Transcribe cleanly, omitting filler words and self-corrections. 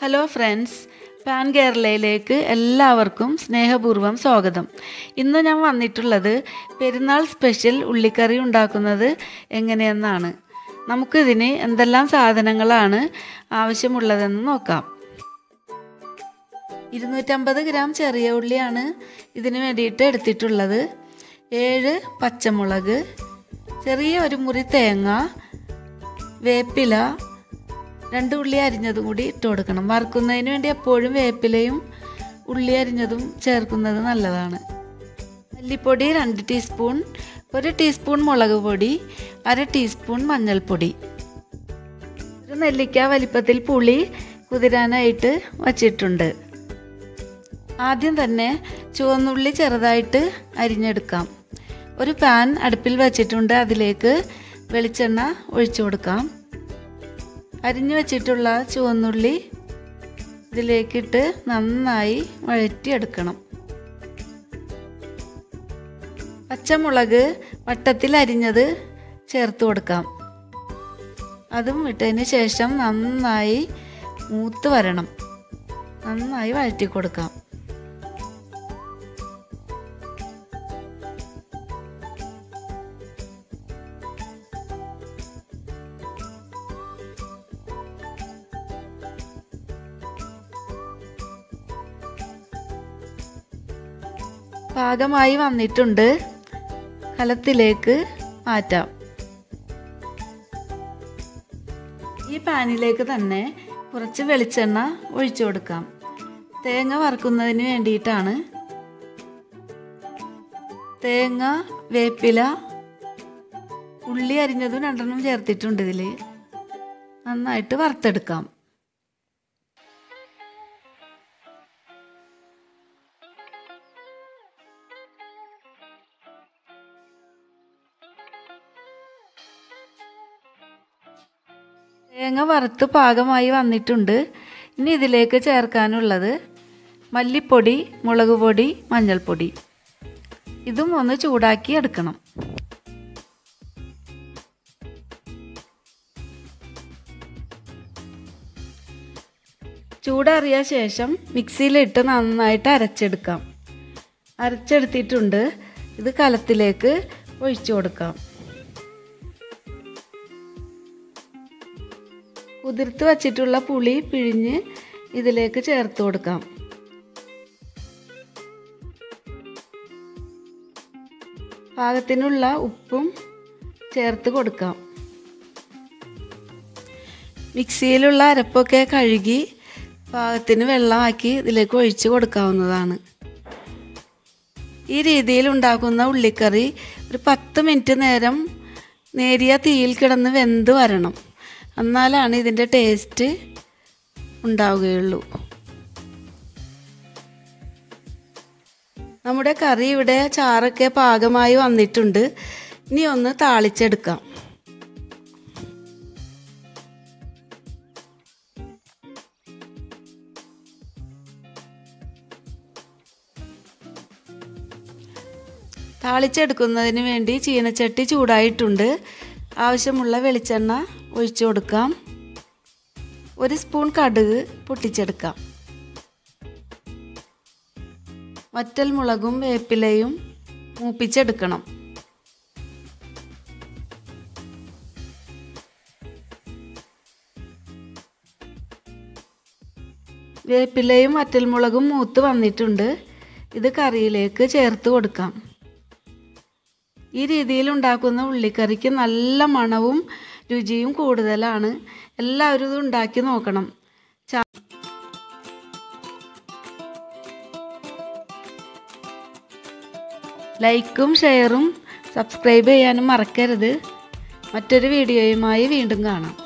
Hello friends, pan കേരളയിലേക്ക് എല്ലാവർക്കും സ്നേഹപൂർവ്വം സ്വാഗതം. ഇന്ന് ഞാൻ വന്നിട്ടുള്ളത് പെരുന്നാൾ സ്പെഷ്യൽ ഉള്ളിക്കറി ഉണ്ടാക്കുന്നത് എങ്ങനെയെന്നാണ്. നമുക്കിതിന് എന്തെല്ലാം സാധനങ്ങളാണ് ആവശ്യമുള്ളതെന്ന് നോക്കാം. 250 ഗ്രാം ചെറിയ ഉള്ളിയാണ് ഇതിന് വേണ്ടിയിട്ട് എടുത്തിട്ടുള്ളത്. 7 പച്ചമുളക്, ചെറിയ ഒരു മുറി തേങ്ങ, വേപ്പില, 2 ഉള്ളി അരിഞ്ഞതും കൂടി ഇട്ട് കൊടുക്കണം. വറുക്കുന്നതിന് വേണ്ടി എപ്പോഴും വേപ്പിലയും ഉള്ളി അരിഞ്ഞതും ചേർക്കുന്നത് നല്ലതാണ്. മല്ലിപ്പൊടി 2 ടീസ്പൂൺ, 1 ടീസ്പൂൺ മുളക് പൊടി, 1/2 ടീസ്പൂൺ മഞ്ഞൾപ്പൊടി. ഒരു നെല്ലിക്ക വലിപ്പത്തിൽ പുളി കുതിരാനായിട്ട് വച്ചിട്ടുണ്ട്. ആദ്യം തന്നെ ചുവന്നുള്ളി ചെറുതായിട്ട് അരിഞ്ഞെടുക്കാം. ഒരു പാൻ അടുപ്പിൽ വച്ചിട്ടുണ്ട്. അതിലേക്ക് വെളിച്ചെണ്ണ ഒഴിച്ചു കൊടുക്കാം. അരിഞ്ഞു വെച്ചിട്ടുള്ള ചുവന്നുള്ളി ഇതിലേക്കിട്ട് നന്നായി വഴറ്റിയെടുക്കണം. പച്ചമുളക് വട്ടത്തിൽ അരിഞ്ഞത് ചേർത്ത് കൊടുക്കാം. അതും ഇട്ടതിന് ശേഷം നന്നായി മൂത്ത് വരണം. നന്നായി വഴറ്റി കൊടുക്കാം. പാകമായി വന്നിട്ടുണ്ട്. കലത്തിലേക്ക് മാറ്റാം. ഈ പാനിലേക്ക് തന്നെ കുറച്ച് വെളിച്ചെണ്ണ ഒഴിച്ചു കൊടുക്കാം. തേങ്ങ വറുക്കുന്നതിന് വേണ്ടിയിട്ടാണ്. തേങ്ങ, വേപ്പില, ഉള്ളി അരിഞ്ഞതും 2 ചേർത്തിട്ടുണ്ട്. ഇതിൽ നന്നായിട്ട് വറുത്തെടുക്കാം. തേങ്ങ വറുത്ത് പാകമായി വന്നിട്ടുണ്ട്. ഇനി ഇതിലേക്ക് ചേർക്കാനുള്ളത് മല്ലിപ്പൊടി, മുളക് പൊടി, മഞ്ഞൾപ്പൊടി. ഇതും ഒന്ന് ചൂടാക്കി എടുക്കണം. ചൂടാറിയ ശേഷം മിക്സിയിലിട്ട് നന്നായിട്ട് അരച്ചെടുക്കാം. അരച്ചെടുത്തിട്ടുണ്ട്. ഇത് കലത്തിലേക്ക് ഒഴിച്ചു കൊടുക്കാം. കുതിർത്ത് വച്ചിട്ടുള്ള പുളി പിഴിഞ്ഞ് ഇതിലേക്ക് ചേർത്ത് കൊടുക്കാം. പാകത്തിനുള്ള ഉപ്പും ചേർത്ത് കൊടുക്കാം. മിക്സിയിലുള്ള അരപ്പൊക്കെ കഴുകി പാകത്തിന് വെള്ളമാക്കി ഇതിലേക്ക് ഒഴിച്ച് കൊടുക്കാവുന്നതാണ്. ഈ രീതിയിൽ ഉണ്ടാക്കുന്ന ഉള്ളിക്കറി ഒരു 10 മിനിറ്റ് നേരം നേരിയ തീയിൽ കിടന്ന് വെന്ത് വരണം. എന്നാലാണ് ഇതിൻ്റെ ടേസ്റ്റ് ഉണ്ടാവുകയുള്ളൂ. നമ്മുടെ കറി ഇവിടെ ചാറൊക്കെ പാകമായി വന്നിട്ടുണ്ട്. ഇനി ഒന്ന് താളിച്ചെടുക്കാം. താളിച്ചെടുക്കുന്നതിന് വേണ്ടി ചീനച്ചട്ടി ചൂടായിട്ടുണ്ട്. ആവശ്യമുള്ള വെളിച്ചെണ്ണ ഒഴിച്ചു കൊടുക്കാം. 1 സ്പൂൺ കടുക് പൊട്ടിച്ചെടുക്കാം. വറ്റൽമുളകും വേപ്പിലയും മൂപ്പിച്ചെടുക്കണം. വേപ്പിലയും വറ്റൽമുളകും മൂത്ത് വന്നിട്ടുണ്ട്. ഇത് കറിയിലേക്ക് ചേർത്ത് കൊടുക്കാം. ഈ രീതിയിൽ ഉണ്ടാക്കുന്ന ഉള്ളിക്കറിക്ക് നല്ല മണവും രുചിയും കൂടുതലാണ്. എല്ലാവരും ഇത് ഉണ്ടാക്കി നോക്കണം. ലൈക്കും ഷെയറും സബ്സ്ക്രൈബ് ചെയ്യാനും മറക്കരുത്. മറ്റൊരു വീഡിയോയുമായി വീണ്ടും കാണാം.